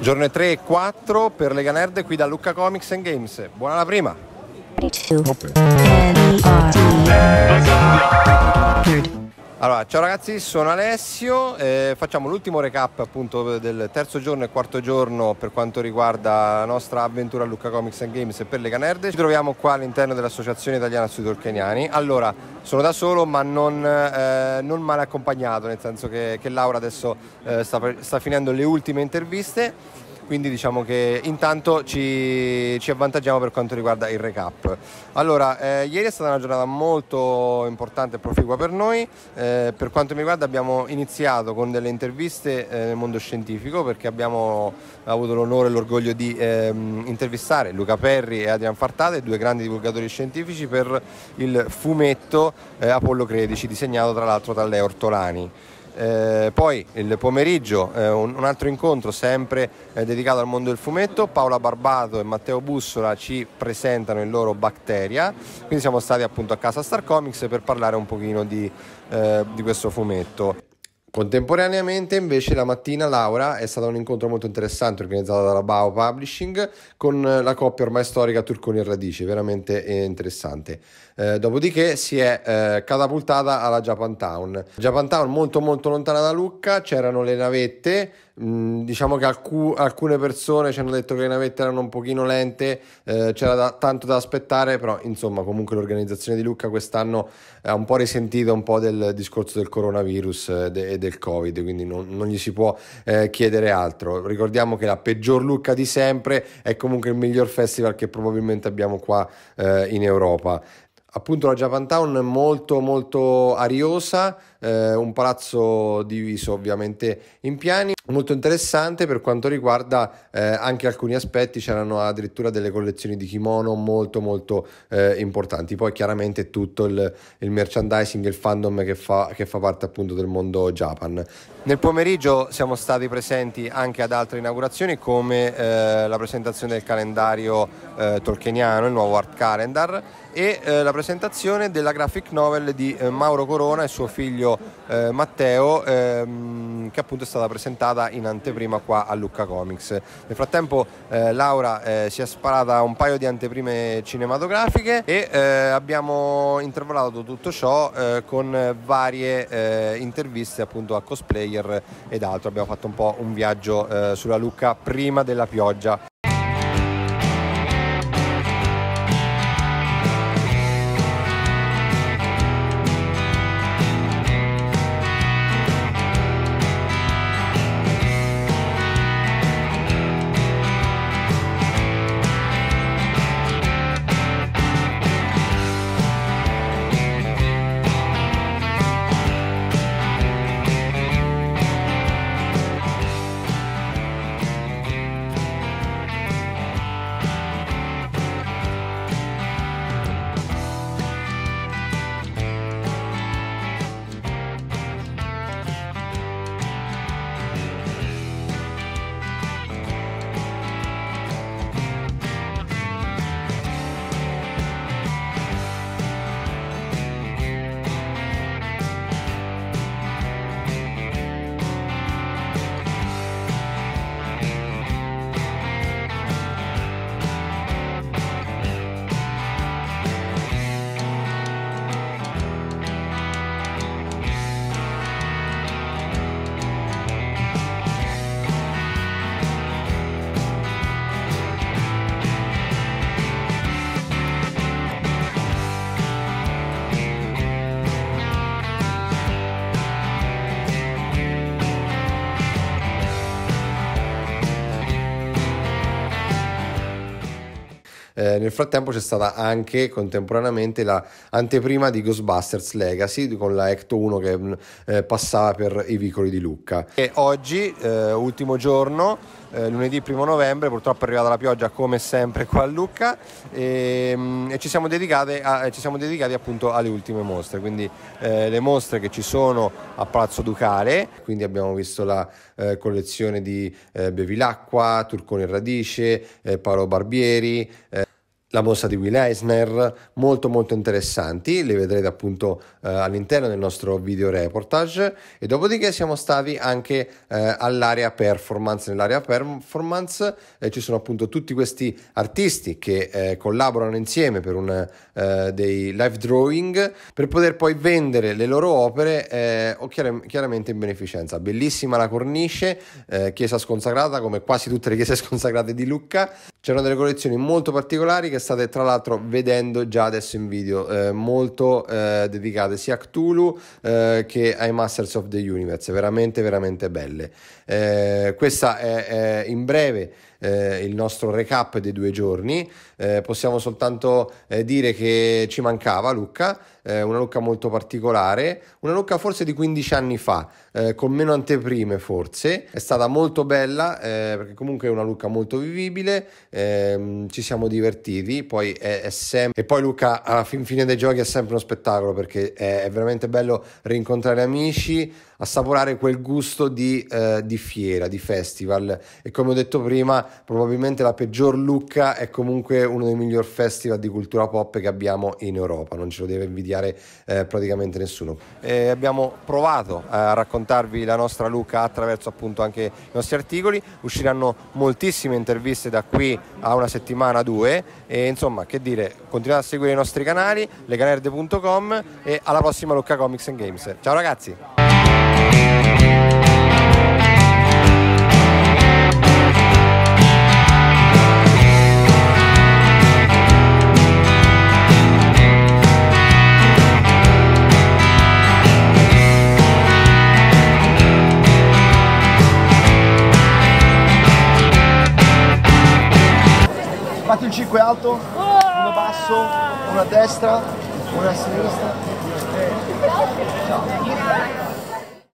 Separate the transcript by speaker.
Speaker 1: Giorni 3 e 4 per Lega Nerd qui da Lucca Comics and Games. Buona la prima! Allora, ciao ragazzi, sono Alessio, facciamo l'ultimo recap appunto del terzo giorno e quarto giorno per quanto riguarda la nostra avventura a Lucca Comics and Games e per Lega Nerd. Ci troviamo qua all'interno dell'Associazione Italiana Studi Tolkieniani. Allora, sono da solo ma non male accompagnato, nel senso che Laura adesso sta finendo le ultime interviste. Quindi diciamo che intanto ci avvantaggiamo per quanto riguarda il recap. Allora, ieri è stata una giornata molto importante e proficua per noi. Per quanto mi riguarda abbiamo iniziato con delle interviste nel mondo scientifico, perché abbiamo avuto l'onore e l'orgoglio di intervistare Luca Perri e Adrian Fartate, due grandi divulgatori scientifici, per il fumetto Apollo 13, disegnato tra l'altro da Leo Ortolani. Poi il pomeriggio un altro incontro sempre dedicato al mondo del fumetto. Paola Barbato e Matteo Bussola ci presentano il loro Bacteria, quindi siamo stati appunto a casa Star Comics per parlare un pochino di questo fumetto. Contemporaneamente invece la mattina, Laura, è stato un incontro molto interessante organizzato dalla Bao Publishing con la coppia ormai storica Turconi e Radice, veramente interessante. Dopodiché si è catapultata alla Japantown. Japantown molto molto lontana da Lucca, c'erano le navette. Diciamo che alcune persone ci hanno detto che le navette erano un pochino lente, c'era tanto da aspettare, però insomma comunque l'organizzazione di Lucca quest'anno ha un po' risentito un po' del discorso del coronavirus e del Covid, quindi non gli si può chiedere altro. Ricordiamo che la peggior Lucca di sempre è comunque il miglior festival che probabilmente abbiamo qua in Europa. Appunto la Japantown è molto molto ariosa, un palazzo diviso ovviamente in piani, molto interessante per quanto riguarda anche alcuni aspetti. C'erano addirittura delle collezioni di kimono molto molto importanti. Poi chiaramente tutto il merchandising, il fandom che fa parte appunto del mondo Japan. Nel pomeriggio siamo stati presenti anche ad altre inaugurazioni, come la presentazione del calendario tolkieniano, il nuovo art calendar, e la presentazione della graphic novel di Mauro Corona e suo figlio Matteo, che appunto è stata presentata in anteprima qua a Lucca Comics. Nel frattempo Laura si è sparata un paio di anteprime cinematografiche e abbiamo intervallato tutto ciò con varie interviste appunto a cosplayer ed altro. Abbiamo fatto un po' un viaggio sulla Lucca prima della pioggia. Nel frattempo c'è stata anche contemporaneamente la anteprima di Ghostbusters Legacy con la Ecto 1 che passava per i vicoli di Lucca. E oggi, ultimo giorno, lunedì 1 novembre, purtroppo è arrivata la pioggia come sempre qua a Lucca e ci siamo dedicati appunto alle ultime mostre, quindi le mostre che ci sono a Palazzo Ducale. Quindi abbiamo visto la collezione di Bevilacqua, Turconi e Radice, Paolo Barbieri, la mossa di Will Eisner, molto interessanti, le vedrete appunto all'interno del nostro video reportage. E dopodiché siamo stati anche all'area performance. Nell'area performance ci sono appunto tutti questi artisti che collaborano insieme per dei live drawing per poter poi vendere le loro opere chiaramente in beneficenza. Bellissima la cornice, chiesa sconsacrata come quasi tutte le chiese sconsacrate di Lucca. C'erano delle collezioni molto particolari che state tra l'altro vedendo già adesso in video, molto dedicate sia a Cthulhu che ai Masters of the Universe, veramente belle. Questa è in breve il nostro recap dei 2 giorni. Possiamo soltanto dire che ci mancava Lucca, una Lucca molto particolare, una Lucca forse di 15 anni fa, con meno anteprime forse. È stata molto bella perché comunque è una Lucca molto vivibile, ci siamo divertiti, poi è sempre... E poi Lucca alla fine dei giochi è sempre uno spettacolo, perché è veramente bello rincontrare amici, assaporare quel gusto di fiera, di festival. E come ho detto prima, probabilmente la peggior Lucca è comunque uno dei miglior festival di cultura pop che abbiamo in Europa, non ce lo deve invidiare praticamente nessuno. Abbiamo provato a raccontarvi la nostra Lucca attraverso appunto anche i nostri articoli. Usciranno moltissime interviste da qui a una settimana, 2, e insomma, che dire, continuate a seguire i nostri canali, leganerd.com, e alla prossima Lucca Comics and Games. Ciao ragazzi!
Speaker 2: Fate il 5 alto, uno basso, uno a destra, uno a sinistra. Ciao.